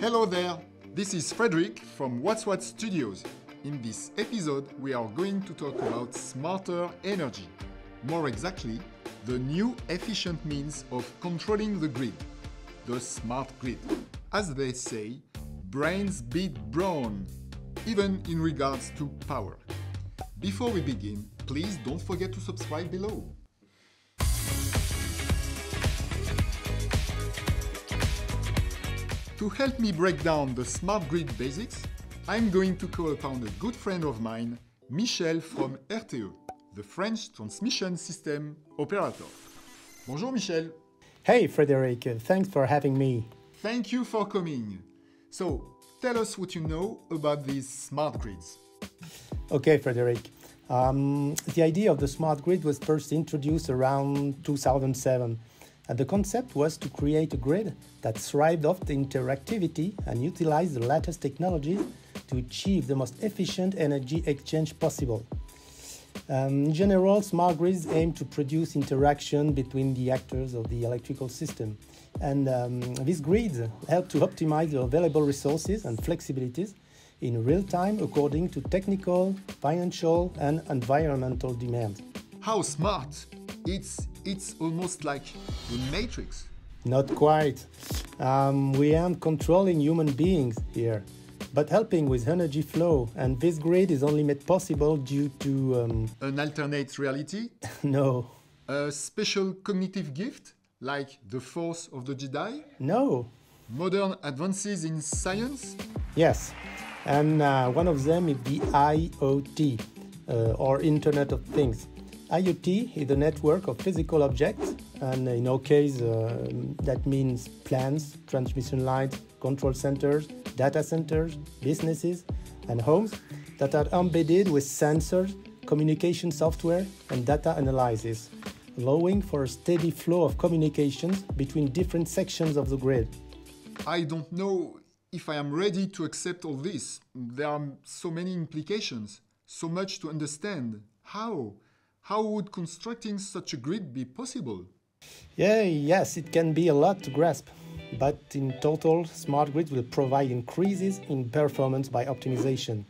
Hello there, this is Frederick from What's What Studios. In this episode, we are going to talk about smarter energy. More exactly, the new efficient means of controlling the grid, the smart grid. As they say, brains beat brawn, even in regards to power. Before we begin, please don't forget to subscribe below. To help me break down the smart grid basics, I'm going to call upon a good friend of mine, Michel from RTE, the French transmission system operator. Bonjour Michel. Hey Frederick, thanks for having me. Thank you for coming. So, tell us what you know about these smart grids. Okay Frederick, the idea of the smart grid was first introduced around 2007. And the concept was to create a grid that thrived off the interactivity and utilized the latest technologies to achieve the most efficient energy exchange possible. In general, smart grids aim to produce interaction between the actors of the electrical system. And these grids help to optimize the available resources and flexibilities in real time according to technical, financial, and environmental demands. How smart! It's almost like the Matrix. Not quite. We aren't controlling human beings here, but helping with energy flow, and this grid is only made possible due to... An alternate reality? No. A special cognitive gift, like the Force of the Jedi? No. Modern advances in science? Yes, and one of them is the IoT, or Internet of Things. IoT is a network of physical objects, and in our case, that means plants, transmission lines, control centers, data centers, businesses, and homes that are embedded with sensors, communication software, and data analysis, allowing for a steady flow of communications between different sections of the grid. I don't know if I am ready to accept all this. There are so many implications, so much to understand. How would constructing such a grid be possible? Yes, it can be a lot to grasp, but in total, smart grids will provide increases in performance by optimization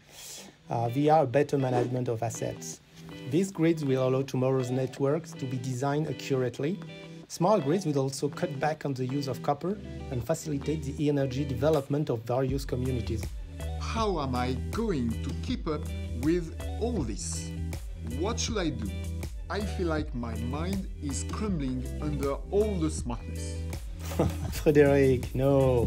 via better management of assets. These grids will allow tomorrow's networks to be designed accurately. Smart grids will also cut back on the use of copper and facilitate the energy development of various communities. How am I going to keep up with all this? What should I do? I feel like my mind is crumbling under all the smartness. Frederick, no.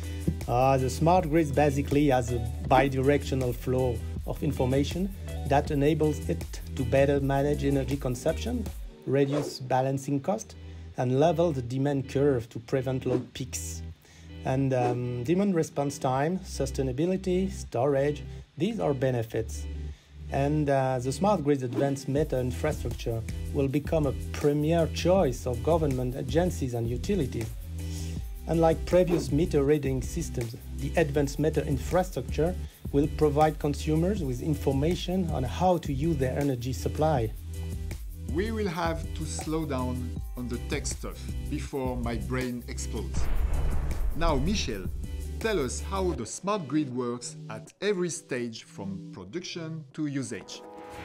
The smart grid basically has a bidirectional flow of information that enables it to better manage energy consumption, reduce balancing cost, and level the demand curve to prevent load peaks. And demand response time, sustainability, storage, these are benefits. And the smart grid advanced meter infrastructure will become a premier choice of government agencies and utilities. Unlike previous meter reading systems, the advanced meter infrastructure will provide consumers with information on how to use their energy supply. We will have to slow down on the tech stuff before my brain explodes. Now, Michel, tell us how the smart grid works at every stage from production to usage.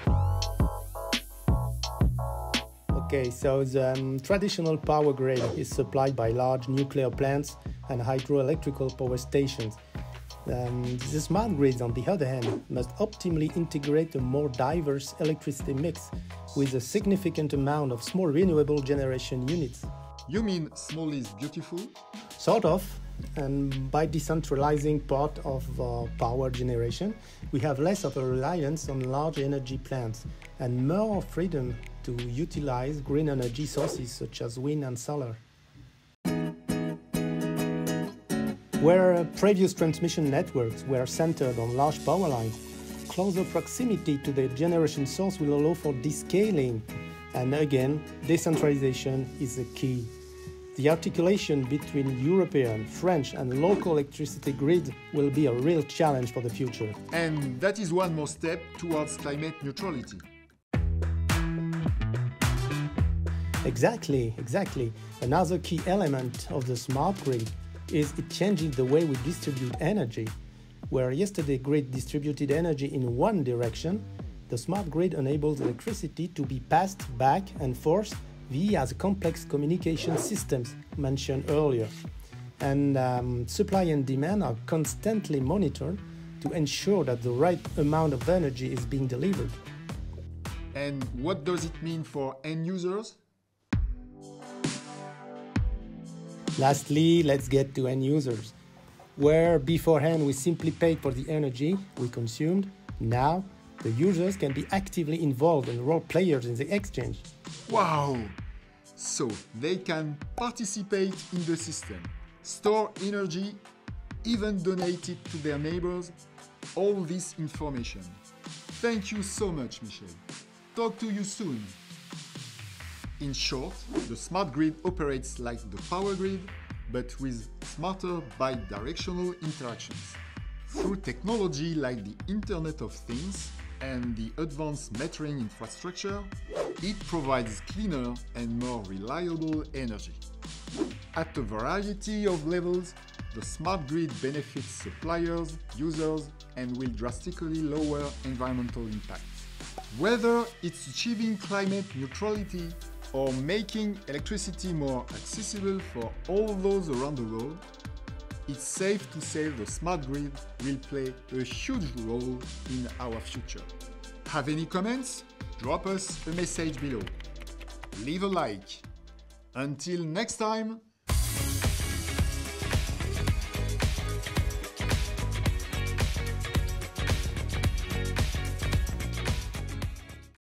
Okay, so the traditional power grid is supplied by large nuclear plants and hydroelectrical power stations. The smart grids, on the other hand, must optimally integrate a more diverse electricity mix with a significant amount of small renewable generation units. You mean small is beautiful? Sort of. And by decentralizing part of power generation, we have less of a reliance on large energy plants and more freedom to utilize green energy sources such as wind and solar. Where previous transmission networks were centered on large power lines, closer proximity to the generation source will allow for descaling. And again, decentralization is the key. The articulation between European, French and local electricity grids will be a real challenge for the future. And that is one more step towards climate neutrality. Exactly. Another key element of the smart grid is it changing the way we distribute energy. Where yesterday grid distributed energy in one direction, the smart grid enables electricity to be passed back and forth via the complex communication systems mentioned earlier. And supply and demand are constantly monitored to ensure that the right amount of energy is being delivered. And what does it mean for end users? Lastly, let's get to end users. Where beforehand we simply paid for the energy we consumed, now the users can be actively involved and role players in the exchange. Wow! So they can participate in the system, store energy, even donate it to their neighbors. All this information. Thank you so much, Michel. Talk to you soon. In short, the smart grid operates like the power grid, but with smarter bi-directional interactions. Through technology like the Internet of Things and the advanced metering infrastructure, it provides cleaner and more reliable energy. At a variety of levels, the smart grid benefits suppliers, users, and will drastically lower environmental impact. Whether it's achieving climate neutrality or making electricity more accessible for all those around the world, it's safe to say the smart grid will play a huge role in our future. Have any comments? Drop us a message below. Leave a like. Until next time!